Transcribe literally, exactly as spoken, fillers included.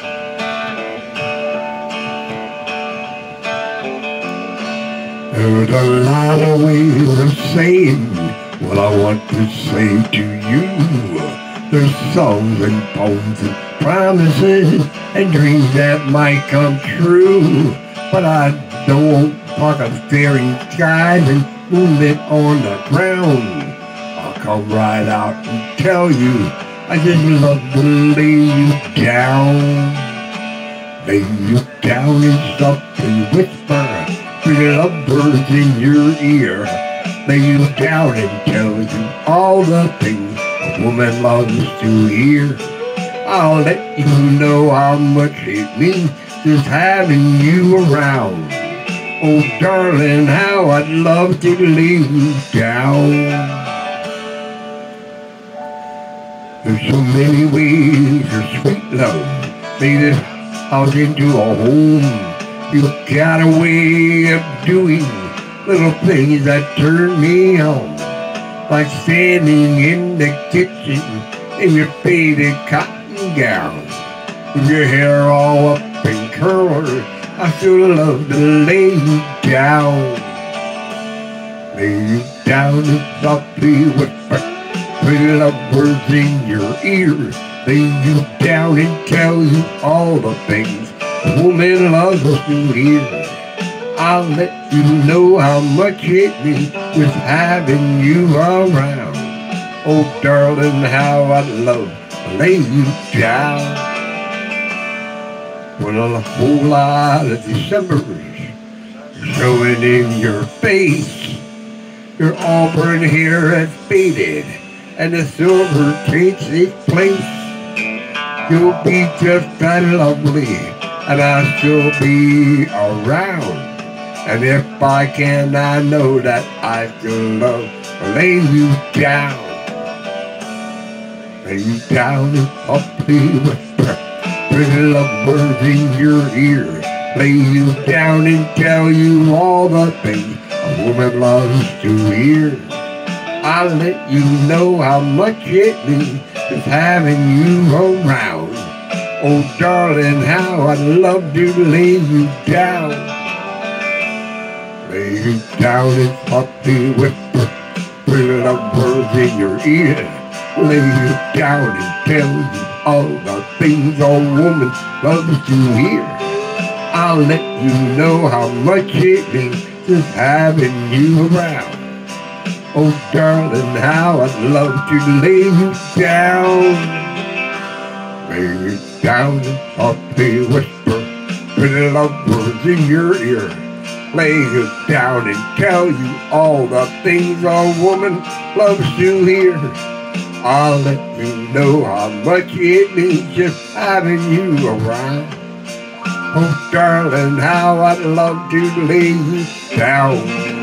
There's a lot of ways of saying what I want to say to you. There's songs and poems and promises and dreams that might come true. But I don't talk of staring skies and movement on the ground. I'll come right out and tell you I just love to lay you down. Lay you down and softly whisper pretty lovebirds in your ear. Lay you down and tell you all the things a woman loves to hear. I'll let you know how much it means just having you around. Oh darling, how I'd love to lay you down. There's so many ways your sweet love made it out into a home. You got a way of doing little things that turn me on. Like standing in the kitchen in your faded cotton gown, with your hair all up in curls. I still love to lay you down. Lay you down and softly whisper pretty love words in your ear. Lay you down and tell you all the things a woman loves to hear. I'll let you know how much it means with having you around. Oh darling, how I'd love to lay you down. When a whole lot of Decembers showing in your face, your auburn hair has faded and the silver takes its place. You'll be just that lovely and I'll still be around. And if I can, I know that I still love to lay you down. Lay you down and softly whisper pretty love words in your ear. Lay you down and tell you all the things a woman loves to hear. I'll let you know how much it means just having you around. Oh darling, how I'd love to lay you down. Lay you down and softly whisper pretty love words in your ear. Lay you down and tell you all the things a woman loves to hear. I'll let you know how much it means just having you around. Oh darling, how I'd love to lay you down. Lay you down and softly whisper pretty love words in your ear. Lay you down and tell you all the things a woman loves to hear. I'll let you know how much it means just having you around. Oh darling, how I'd love to lay you down.